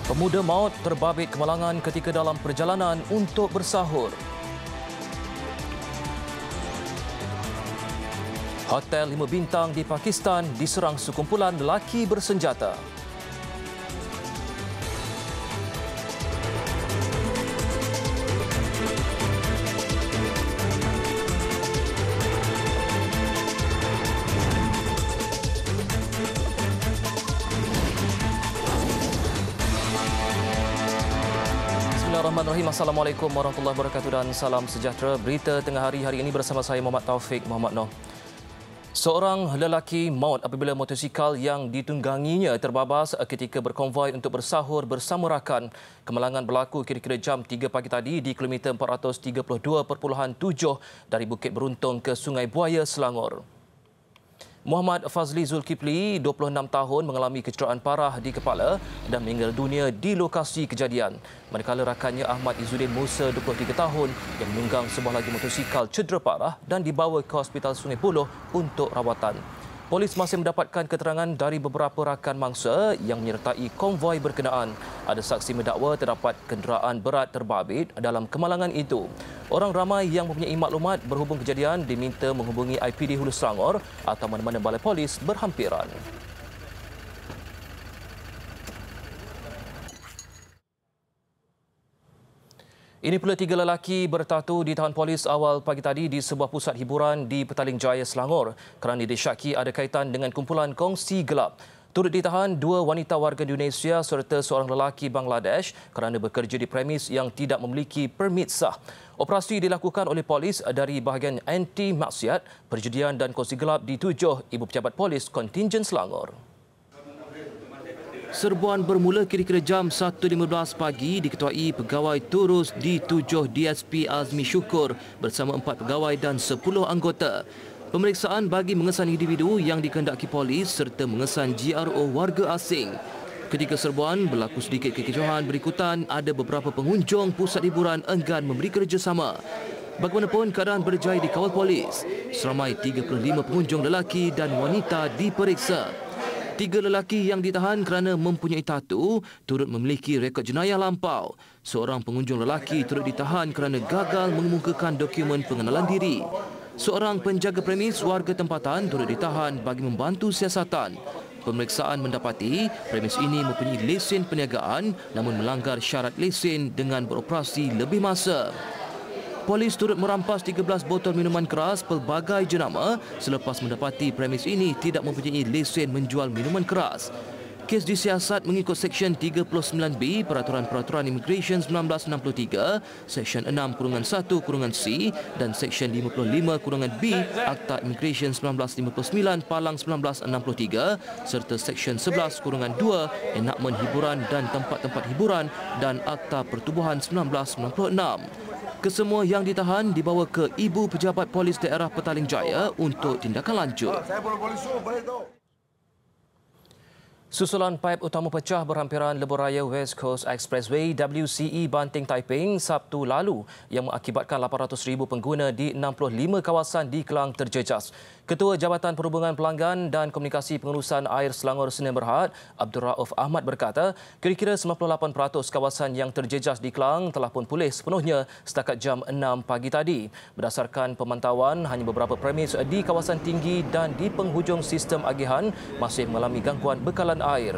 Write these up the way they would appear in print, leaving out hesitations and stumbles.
Pemuda maut terbabit kemalangan ketika dalam perjalanan untuk bersahur. Hotel 5 bintang di Pakistan diserang sekumpulan lelaki bersenjata. Bismillahirrahmanirrahim. Assalamualaikum warahmatullahi wabarakatuh dan salam sejahtera. Berita tengah hari ini bersama saya Muhammad Taufik Muhammad Noh. Seorang lelaki maut apabila motosikal yang ditungganginya terbabas ketika berkonvoi untuk bersahur bersama rakan. Kemalangan berlaku kira-kira jam 3 pagi tadi di kilometer 432.7 dari Bukit Beruntung ke Sungai Buaya, Selangor. Muhammad Fazli Zulkifli, 26 tahun, mengalami kecederaan parah di kepala dan meninggal dunia di lokasi kejadian. Manakala rakannya Ahmad Izzuddin Musa, 23 tahun, yang menunggang sebuah lagi motosikal cedera parah dan dibawa ke Hospital Sungai Buloh untuk rawatan. Polis masih mendapatkan keterangan dari beberapa rakan mangsa yang menyertai konvoi berkenaan. Ada saksi mendakwa terdapat kenderaan berat terbabit dalam kemalangan itu. Orang ramai yang mempunyai maklumat berhubung kejadian diminta menghubungi IPD Hulu Selangor atau mana-mana balai polis berhampiran. Ini pula 3 lelaki bertatu ditahan polis awal pagi tadi di sebuah pusat hiburan di Petaling Jaya, Selangor kerana disyaki ada kaitan dengan kumpulan kongsi gelap. Turut ditahan 2 wanita warga Indonesia serta seorang lelaki Bangladesh kerana bekerja di premis yang tidak memiliki permit sah. Operasi dilakukan oleh polis dari bahagian anti maksiat, perjudian dan kongsi gelap di 7 Ibu Pejabat Polis Kontingen Selangor. Serbuan bermula kira-kira jam 1.15 pagi diketuai pegawai turus di 7 DSP Azmi Syukur bersama 4 pegawai dan 10 anggota. Pemeriksaan bagi mengesan individu yang dikehendaki polis serta mengesan GRO warga asing. Ketika serbuan berlaku sedikit kekecohan berikutan, ada beberapa pengunjung pusat hiburan enggan memberi kerjasama. Bagaimanapun, keadaan berjaya dikawal polis. Seramai 35 pengunjung lelaki dan wanita diperiksa. 3 lelaki yang ditahan kerana mempunyai tatu turut memiliki rekod jenayah lampau. Seorang pengunjung lelaki turut ditahan kerana gagal mengemukakan dokumen pengenalan diri. Seorang penjaga premis warga tempatan turut ditahan bagi membantu siasatan. Pemeriksaan mendapati premis ini mempunyai lesen perniagaan namun melanggar syarat lesen dengan beroperasi lebih masa. Polis turut merampas 13 botol minuman keras pelbagai jenama selepas mendapati premis ini tidak mempunyai lesen menjual minuman keras. Kes disiasat mengikut Seksyen 39B Peraturan-Peraturan Immigration 1963, Seksyen 6-1-C dan Seksyen 55-B Akta Immigration 1959 Palang 1963 serta Seksyen 11-2 Enakmen Hiburan dan Tempat-tempat Hiburan dan Akta Pertubuhan 1996. Kesemua yang ditahan dibawa ke Ibu Pejabat Polis Daerah Petaling Jaya untuk tindakan lanjut. Susulan paip utama pecah berhampiran lebuh raya West Coast Expressway WCE Banting Taiping Sabtu lalu yang mengakibatkan 800,000 pengguna di 65 kawasan di Kelang terjejas. Ketua Jabatan Perhubungan Pelanggan dan Komunikasi Pengurusan Air Selangor Senin Berhad, Abdul Rauf Ahmad berkata, kira-kira 98% kawasan yang terjejas di Kelang telah pun pulih sepenuhnya setakat jam 6 pagi tadi. Berdasarkan pemantauan, hanya beberapa premis di kawasan tinggi dan di penghujung sistem agihan masih mengalami gangguan bekalan air.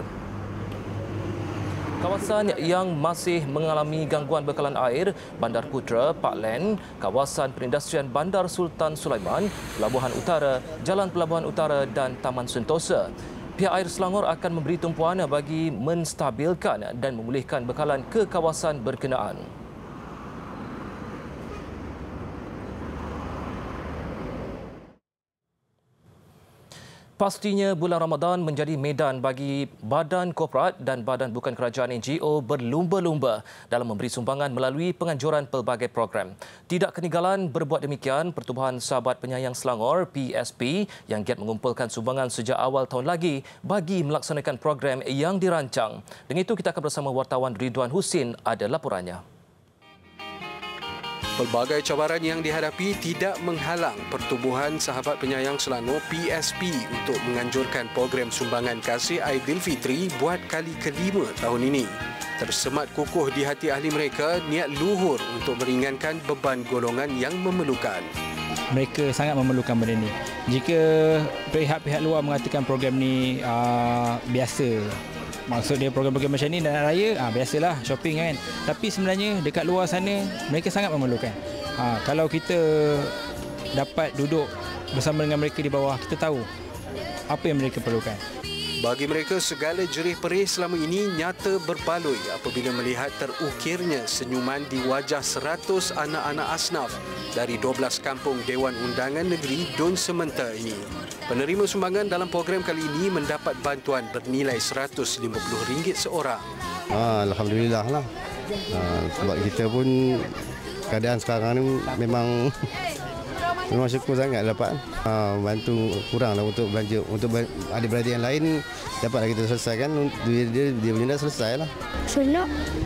Kawasan yang masih mengalami gangguan bekalan air, Bandar Putra, Pak Len, kawasan perindustrian Bandar Sultan Sulaiman, Pelabuhan Utara, Jalan Pelabuhan Utara dan Taman Sentosa. Pihak Air Selangor akan memberi tumpuan bagi menstabilkan dan memulihkan bekalan ke kawasan berkenaan. Pastinya bulan Ramadan menjadi medan bagi badan korporat dan badan bukan kerajaan NGO berlumba-lumba dalam memberi sumbangan melalui penganjuran pelbagai program. Tidak ketinggalan berbuat demikian Pertubuhan Sahabat Penyayang Selangor PSP yang giat mengumpulkan sumbangan sejak awal tahun lagi bagi melaksanakan program yang dirancang. Dengan itu kita akan bersama wartawan Ridwan Husin ada laporannya. Pelbagai cabaran yang dihadapi tidak menghalang Pertubuhan Sahabat Penyayang Selangor PSP untuk menganjurkan program sumbangan kasih Aidilfitri buat kali kelima tahun ini. Tersemat kukuh di hati ahli mereka niat luhur untuk meringankan beban golongan yang memerlukan. Mereka sangat memerlukan benda ni. Jika pihak-pihak luar mengatakan program ni biasa, maksud dia program-program macam ni dan raya, biasalah shopping kan. Tapi sebenarnya dekat luar sana mereka sangat memerlukan. Kalau kita dapat duduk bersama dengan mereka di bawah, kita tahu apa yang mereka perlukan. Bagi mereka, segala jerih perih selama ini nyata berbaloi apabila melihat terukirnya senyuman di wajah 100 anak-anak asnaf dari 12 kampung Dewan Undangan Negeri Dun Sementa ini. Penerima sumbangan dalam program kali ini mendapat bantuan bernilai RM150 seorang. Alhamdulillah lah. Sebab kita pun keadaan sekarang ni memang syukur sangat dapat. Bantu kuranglah untuk belanja. Untuk adik-beradik yang lain dapatlah kita selesaikan. Dia punya dah selesai lah. Seronok.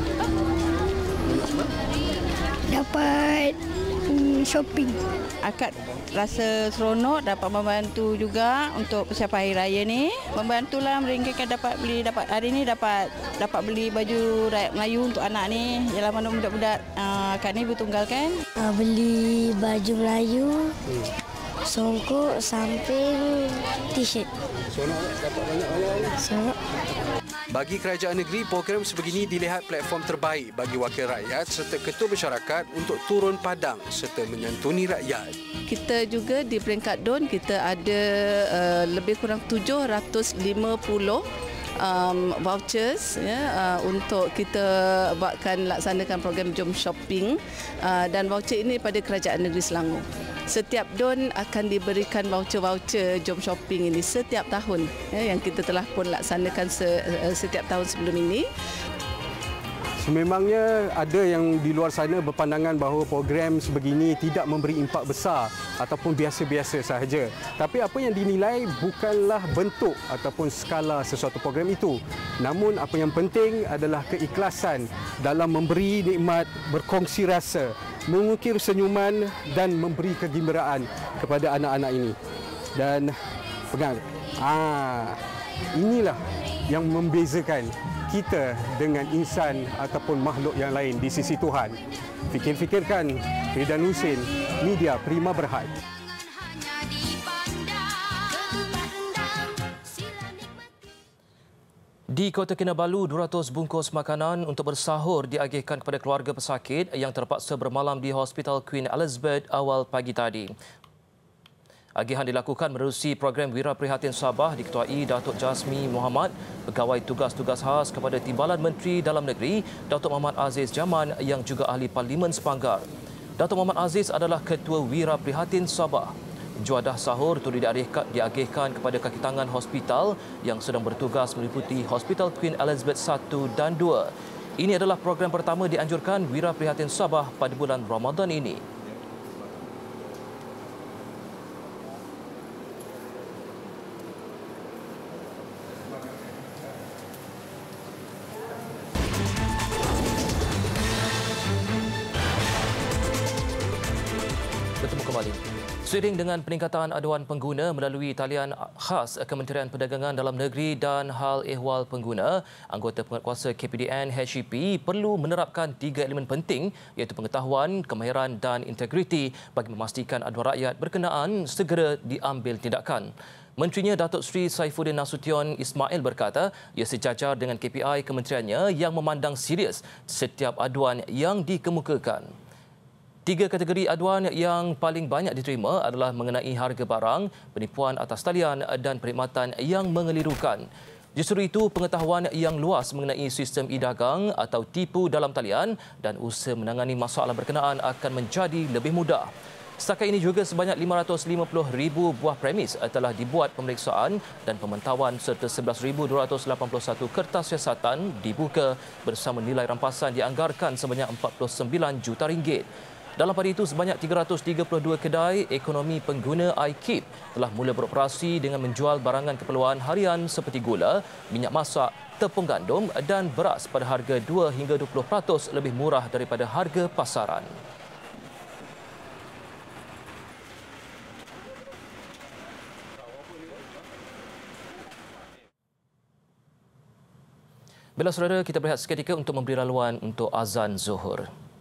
Dapat shopping. Akak rasa seronok dapat membantu juga untuk persiapan Hari Raya ni. Membantulah meringankan dapat hari ni dapat beli baju rakyat Melayu untuk anak ni. Yalah mana budak-budak akak ni bertunggal kan. Beli baju Melayu, songkok, samping, t-shirt. Seronok dapat banyak-banyak. Seronok. Bagi kerajaan negeri, program sebegini dilihat platform terbaik bagi wakil rakyat serta ketua masyarakat untuk turun padang serta menyantuni rakyat. Kita juga di peringkat DUN, kita ada lebih kurang 750 vouchers untuk kita buatkan laksanakan program Jom Shopping dan voucher ini pada Kerajaan Negeri Selangor. Setiap DUN akan diberikan voucher-voucher Jom Shopping ini setiap tahun yang kita telah pun laksanakan setiap tahun sebelum ini. Sememangnya ada yang di luar sana berpandangan bahawa program sebegini tidak memberi impak besar ataupun biasa-biasa sahaja. Tapi apa yang dinilai bukanlah bentuk ataupun skala sesuatu program itu. Namun apa yang penting adalah keikhlasan dalam memberi nikmat, berkongsi rasa, mengukir senyuman dan memberi kegembiraan kepada anak-anak ini. Dan pegang. Inilah yang membezakan kita dengan insan ataupun makhluk yang lain di sisi Tuhan. Fikir-fikirkan, Ridan Husin, Media Prima Berhad. Di Kota Kinabalu, 200 bungkus makanan untuk bersahur diagihkan kepada keluarga pesakit yang terpaksa bermalam di Hospital Queen Elizabeth awal pagi tadi. Agihan dilakukan menerusi program Wira Prihatin Sabah diketuai Datuk Jasmi Muhammad, Pegawai Tugas-Tugas Khas kepada Timbalan Menteri Dalam Negeri, Datuk Muhammad Aziz Jaman yang juga Ahli Parlimen Sepanggar. Datuk Muhammad Aziz adalah Ketua Wira Prihatin Sabah. Juadah sahur itu diagihkan kepada kaki tangan hospital yang sedang bertugas meliputi Hospital Queen Elizabeth I dan II. Ini adalah program pertama dianjurkan Wira Prihatin Sabah pada bulan Ramadan ini. Bertemu kembali. Seiring dengan peningkatan aduan pengguna melalui talian khas Kementerian Perdagangan Dalam Negeri dan Hal Ehwal Pengguna, anggota penguatkuasa KPDN HEP perlu menerapkan 3 elemen penting iaitu pengetahuan, kemahiran dan integriti bagi memastikan aduan rakyat berkenaan segera diambil tindakan. Menterinya Datuk Seri Saifuddin Nasution Ismail berkata ia sejajar dengan KPI kementeriannya yang memandang serius setiap aduan yang dikemukakan. 3 kategori aduan yang paling banyak diterima adalah mengenai harga barang, penipuan atas talian dan perkhidmatan yang mengelirukan. Justru itu, pengetahuan yang luas mengenai sistem e-dagang atau tipu dalam talian dan usaha menangani masalah berkenaan akan menjadi lebih mudah. Setakat ini juga sebanyak 550,000 buah premis telah dibuat pemeriksaan dan pemantauan serta 11,281 kertas siasatan dibuka bersama nilai rampasan dianggarkan sebanyak RM49 juta. Dalam pada itu, sebanyak 332 kedai ekonomi pengguna iKeep telah mula beroperasi dengan menjual barangan keperluan harian seperti gula, minyak masak, tepung gandum dan beras pada harga 2 hingga 20% lebih murah daripada harga pasaran. Bila saudara, kita berehat seketika untuk memberi laluan untuk azan Zuhur.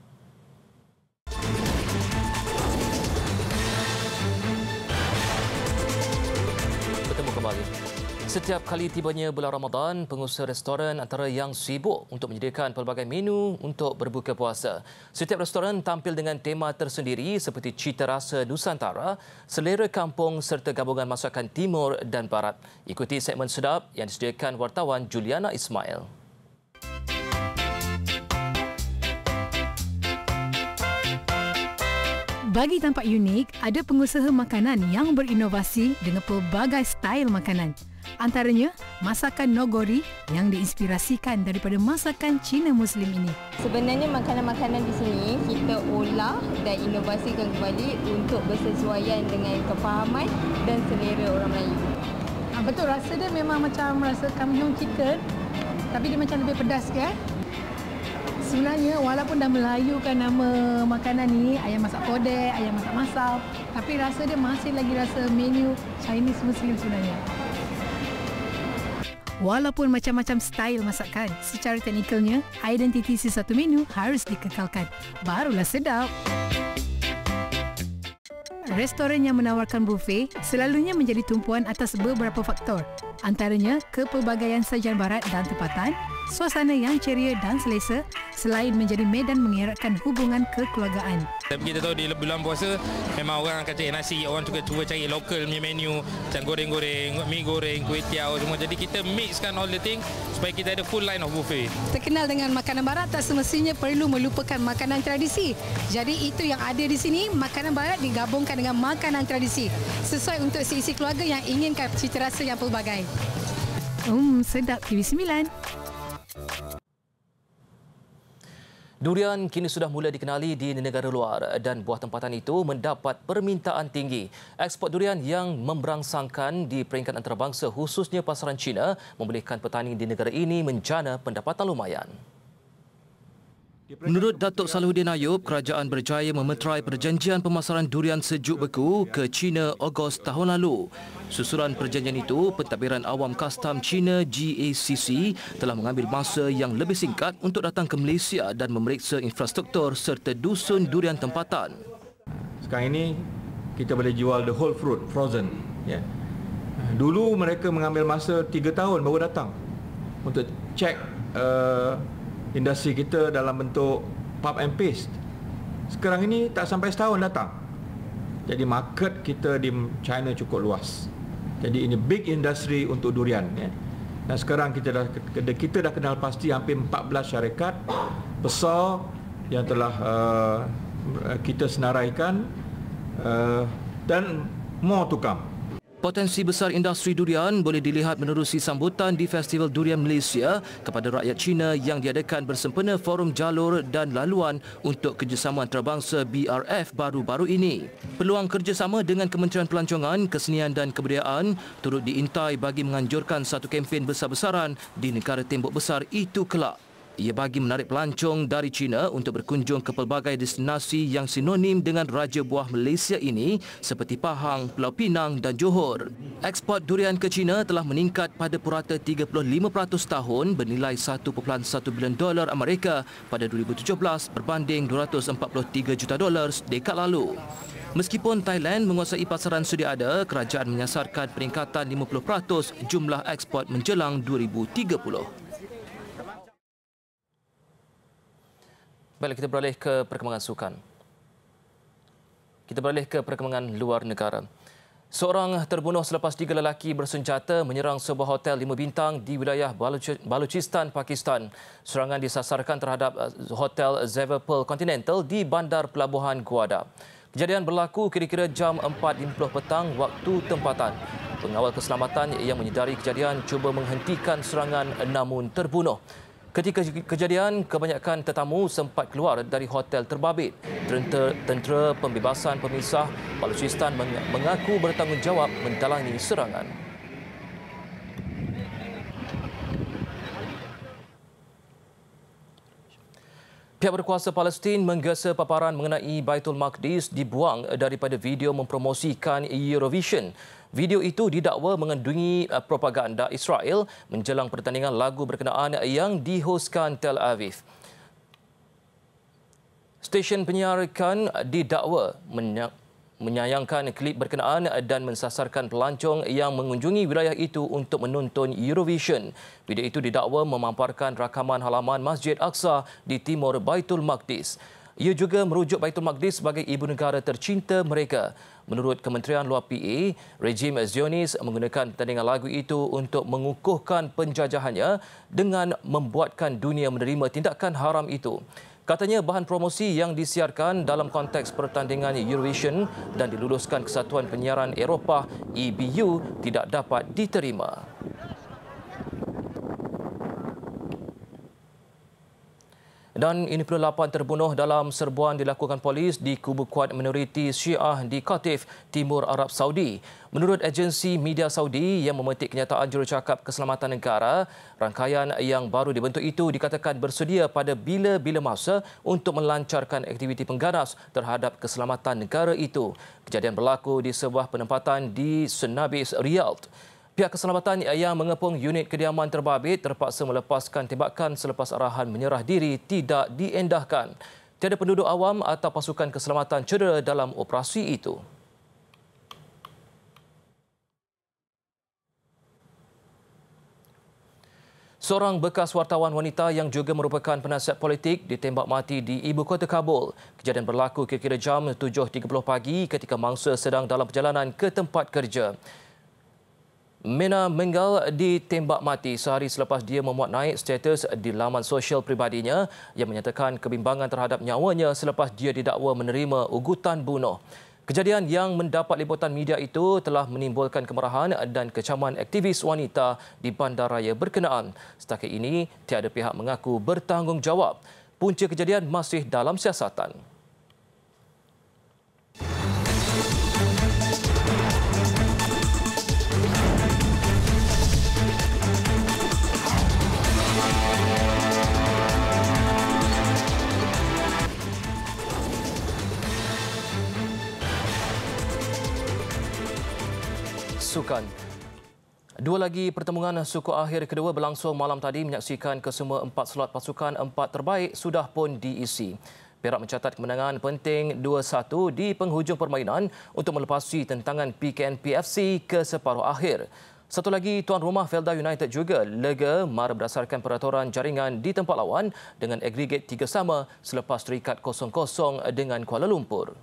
Bertemu kembali. Setiap kali tibanya bulan Ramadan, pengusaha restoran antara yang sibuk untuk menyediakan pelbagai menu untuk berbuka puasa. Setiap restoran tampil dengan tema tersendiri seperti cita rasa Nusantara, selera kampung serta gabungan masakan Timur dan Barat. Ikuti segmen sedap yang disediakan wartawan Juliana Ismail. Bagi tampak unik, ada pengusaha makanan yang berinovasi dengan pelbagai style makanan. Antaranya, masakan Nogori yang diinspirasikan daripada masakan Cina Muslim ini. Sebenarnya makanan-makanan di sini kita olah dan inovasikan kembali untuk bersesuaian dengan kefahaman dan selera orang Melayu. Betul, rasa dia memang macam rasa kamyong chicken, tapi dia macam lebih pedas sikit. Sebenarnya walaupun dah melayukan nama makanan ni, ayam masak kodek, ayam masak masam, tapi rasa dia masih lagi rasa menu Chinese Muslim sebenarnya. Walaupun macam-macam style masakan, secara teknikalnya, identiti satu menu harus dikekalkan. Barulah sedap. Restoran yang menawarkan buffet selalunya menjadi tumpuan atas beberapa faktor. Antaranya kepelbagaian sajian barat dan tempatan, suasana yang ceria dan selesa selain menjadi medan mengeratkan hubungan kekeluargaan. Kita tahu di bulan puasa memang orang akan cari nasi, orang juga cuba cari local punya menu macam goreng-goreng, mi goreng, kuih tiaw semua. Jadi kita mixkan all the thing supaya kita ada full line of buffet. Terkenal dengan makanan barat tak semestinya perlu melupakan makanan tradisi. Jadi itu yang ada di sini, makanan barat digabungkan dengan makanan tradisi sesuai untuk seisi keluarga yang inginkan cita rasa yang pelbagai. Sedap TV9. Durian kini sudah mula dikenali di negara luar dan buah tempatan itu mendapat permintaan tinggi. Ekspor durian yang memberangsangkan di peringkat antarabangsa khususnya pasaran China membolehkan petani di negara ini menjana pendapatan lumayan. Menurut Datuk Salahuddin Ayub, kerajaan berjaya memeterai perjanjian pemasaran durian sejuk beku ke China Ogos tahun lalu. Susulan perjanjian itu, Pentadbiran Awam Kastam China GACC telah mengambil masa yang lebih singkat untuk datang ke Malaysia dan memeriksa infrastruktur serta dusun durian tempatan. Sekarang ini kita boleh jual the whole fruit frozen. Ya. Dulu mereka mengambil masa 3 tahun baru datang untuk cek industri kita dalam bentuk pulp and paste. Sekarang ini tak sampai setahun datang. Jadi market kita di China cukup luas. Jadi ini big industry untuk durian. Ya. Dan sekarang kita dah kenal pasti hampir 14 syarikat besar yang telah kita senaraikan dan more to come. Potensi besar industri durian boleh dilihat menerusi sambutan di Festival Durian Malaysia kepada rakyat Cina yang diadakan bersempena Forum Jalur dan Laluan untuk Kerjasama Antarabangsa BRF baru-baru ini. Peluang kerjasama dengan Kementerian Pelancongan, Kesenian dan Kebudayaan turut diintai bagi menganjurkan satu kempen besar-besaran di negara tembok besar itu kelak. Ia bagi menarik pelancong dari China untuk berkunjung ke pelbagai destinasi yang sinonim dengan Raja Buah Malaysia ini seperti Pahang, Pulau Pinang dan Johor. Ekspor durian ke China telah meningkat pada purata 35% tahun bernilai $1.1 bilion Amerika pada 2017 berbanding $243 juta dekad lalu. Meskipun Thailand menguasai pasaran sedia ada, kerajaan menyasarkan peningkatan 50% jumlah ekspor menjelang 2030. Baiklah, kita beralih ke perkembangan sukan. Kita beralih ke perkembangan luar negara. Seorang terbunuh selepas 3 lelaki bersenjata menyerang sebuah hotel 5 bintang di wilayah Balochistan, Pakistan. Serangan disasarkan terhadap Hotel Xavier Pearl Continental di Bandar Pelabuhan Gwadar. Kejadian berlaku kira-kira jam 4.50 petang waktu tempatan. Pengawal keselamatan yang menyedari kejadian cuba menghentikan serangan namun terbunuh. Ketika kejadian, kebanyakan tetamu sempat keluar dari hotel terbabit. Tentera Pembebasan Pemisah Balochistan mengaku bertanggungjawab mendalangi serangan. Pihak berkuasa Palestin menggesa paparan mengenai Baitul Maqdis dibuang daripada video mempromosikan Eurovision. Video itu didakwa mengandungi propaganda Israel menjelang pertandingan lagu berkenaan yang dihoskan Tel Aviv. Stesen penyiaran didakwa menyayangkan klip berkenaan dan mensasarkan pelancong yang mengunjungi wilayah itu untuk menonton Eurovision. Video itu didakwa memamparkan rakaman halaman Masjid Aqsa di timur Baitul Maqdis. Ia juga merujuk Baitul Maqdis sebagai ibu negara tercinta mereka. Menurut Kementerian Luar PA, rejim Zionis menggunakan pertandingan lagu itu untuk mengukuhkan penjajahannya dengan membuatkan dunia menerima tindakan haram itu. Katanya bahan promosi yang disiarkan dalam konteks pertandingan Eurovision dan diluluskan Kesatuan Penyiaran Eropah EBU tidak dapat diterima. Dan ini pula 8 terbunuh dalam serbuan dilakukan polis di kubu kuat minoriti Syiah di Qatif, Timur Arab Saudi. Menurut agensi media Saudi yang memetik kenyataan jurucakap keselamatan negara, rangkaian yang baru dibentuk itu dikatakan bersedia pada bila-bila masa untuk melancarkan aktiviti pengganas terhadap keselamatan negara itu. Kejadian berlaku di sebuah penempatan di Senabis, Riyadh. Pihak keselamatan yang mengepung unit kediaman terbabit terpaksa melepaskan tembakan selepas arahan menyerah diri tidak diendahkan. Tiada penduduk awam atau pasukan keselamatan cedera dalam operasi itu. Seorang bekas wartawan wanita yang juga merupakan penasihat politik ditembak mati di ibu kota Kabul. Kejadian berlaku kira-kira jam 7.30 pagi ketika mangsa sedang dalam perjalanan ke tempat kerja. Mena Mengal ditembak mati sehari selepas dia memuat naik status di laman sosial pribadinya yang menyatakan kebimbangan terhadap nyawanya selepas dia didakwa menerima ugutan bunuh. Kejadian yang mendapat liputan media itu telah menimbulkan kemarahan dan kecaman aktivis wanita di bandaraya berkenaan. Setakat ini, tiada pihak mengaku bertanggungjawab. Punca kejadian masih dalam siasatan. Sukan. Dua lagi pertemuan suku akhir kedua berlangsung malam tadi menyaksikan kesemua 4 slot pasukan 4 terbaik sudah pun diisi. Perak mencatat kemenangan penting 2-1 di penghujung permainan untuk melepasi tentangan PKNP FC ke separuh akhir. Satu lagi, tuan rumah Felda United juga lega mara berdasarkan peraturan jaringan di tempat lawan dengan agregat 3 sama selepas terikat 0-0 dengan Kuala Lumpur.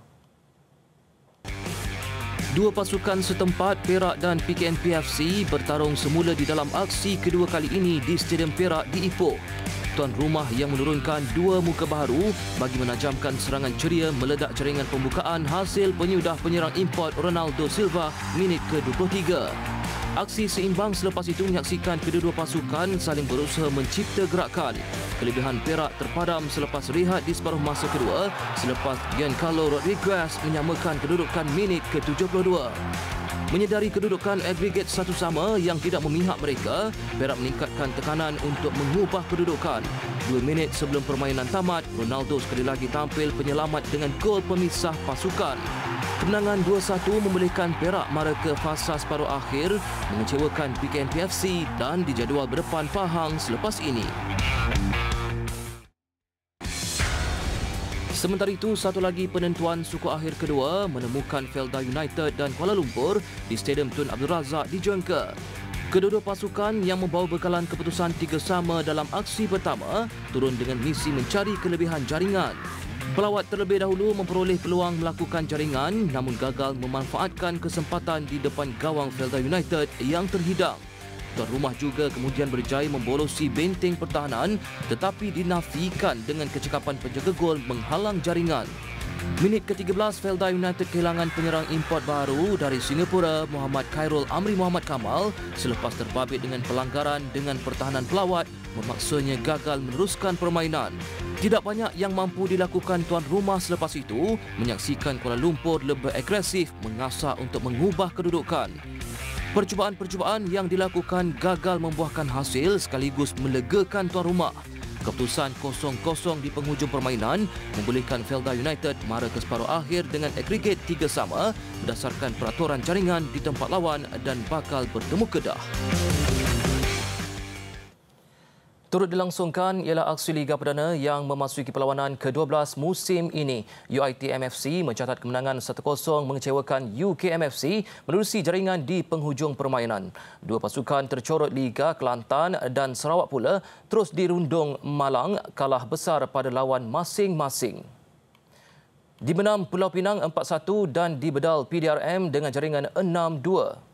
Dua pasukan setempat, Perak dan PKNP FC, bertarung semula di dalam aksi kedua kali ini di Stadium Perak di Ipoh. Tuan rumah yang menurunkan 2 muka baharu bagi menajamkan serangan ceria meledak jaringan pembukaan hasil penyudah penyerang import Ronaldo Silva minit ke-23. Aksi seimbang selepas itu menyaksikan kedua-dua pasukan saling berusaha mencipta gerakan. Kelebihan Perak terpadam selepas rehat di separuh masa kedua selepas Giancarlo Rodriguez menyamakan kedudukan minit ke-72. Menyedari kedudukan agregat 1 sama yang tidak memihak mereka, Perak meningkatkan tekanan untuk mengubah kedudukan. 2 minit sebelum permainan tamat, Ronaldo sekali lagi tampil penyelamat dengan gol pemisah pasukan. Kemenangan 2-1 membolehkan Perak mara ke fasa separuh akhir, mengecewakan PKNP FC dan dijadual berdepan Pahang selepas ini. Sementara itu, satu lagi penentuan suku akhir kedua menemukan Felda United dan Kuala Lumpur di Stadium Tun Abdul Razak di Johor. Kedua-dua pasukan yang membawa bekalan keputusan 3 sama dalam aksi pertama turun dengan misi mencari kelebihan jaringan. Pelawat terlebih dahulu memperoleh peluang melakukan jaringan namun gagal memanfaatkan kesempatan di depan gawang Felda United yang terhidang. Tuan rumah juga kemudian berjaya membolosi benteng pertahanan tetapi dinafikan dengan kecekapan penjaga gol menghalang jaringan. Minit ke-13, Felda United kehilangan penyerang import baru dari Singapura, Muhammad Khairul Amri Muhammad Kamal selepas terbabit dengan pelanggaran dengan pertahanan pelawat memaksanya gagal meneruskan permainan. Tidak banyak yang mampu dilakukan tuan rumah selepas itu, menyaksikan Kuala Lumpur lebih agresif mengasah untuk mengubah kedudukan. Percubaan-percubaan yang dilakukan gagal membuahkan hasil sekaligus melegakan tuan rumah. Keputusan 0-0 di penghujung permainan membolehkan Felda United mara ke separuh akhir dengan agregat 3-3 berdasarkan peraturan jaringan di tempat lawan dan bakal bertemu Kedah. Turut dilangsungkan ialah aksi Liga Perdana yang memasuki perlawanan ke-12 musim ini. UiTM FC mencatat kemenangan 1-0 mengecewakan UKM FC menerusi jaringan di penghujung permainan. Dua pasukan tercorot Liga, Kelantan dan Sarawak pula terus dirundung Malang kalah besar pada lawan masing-masing. Dimenam Pulau Pinang 4-1 dan dibedal PDRM dengan jaringan 6-2.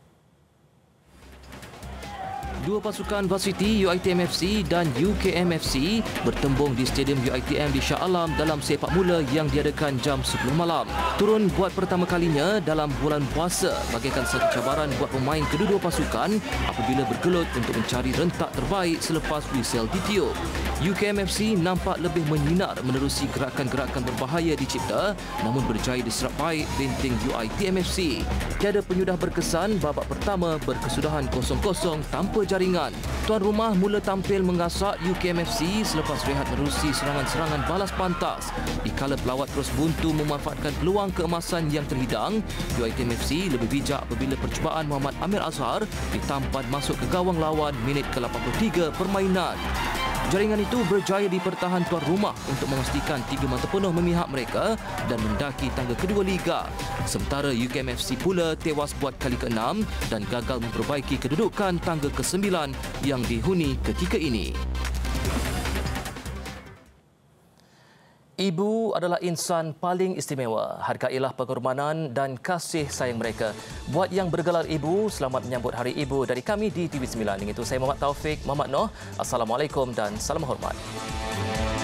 Dua pasukan varsity UiTM FC dan UKM FC bertembung di Stadium UiTM di Shah Alam dalam sepak mula yang diadakan jam 10 malam. Turun buat pertama kalinya dalam bulan puasa bagaikan satu cabaran buat pemain kedua-dua pasukan apabila bergelut untuk mencari rentak terbaik selepas whistle ditiup. UKM FC nampak lebih menyinar menerusi gerakan-gerakan berbahaya dicipta namun berjaya diserap baik benteng UiTM FC. Tiada penyudah berkesan, babak pertama berkesudahan 0-0 tanpa jaringan. Tuan rumah mula tampil mengasak UKM FC selepas rehat menerusi serangan-serangan balas pantas. Dikala pelawat terus buntu memanfaatkan peluang keemasan yang terhidang, UiTM FC lebih bijak apabila percubaan Muhammad Amir Azhar ditampan masuk ke gawang lawan minit ke-83 permainan. Jaringan itu berjaya dipertahan tuan rumah untuk memastikan 3 mata penuh memihak mereka dan mendaki tangga kedua Liga. Sementara UKM FC pula tewas buat kali ke-6 dan gagal memperbaiki kedudukan tangga ke-9 yang dihuni ketika ini. Ibu adalah insan paling istimewa. Hargailah pengorbanan dan kasih sayang mereka. Buat yang bergelar ibu, selamat menyambut Hari Ibu dari kami di TV9. Dengan itu saya Muhammad Taufik, Muhammad Noh. Assalamualaikum dan salam hormat.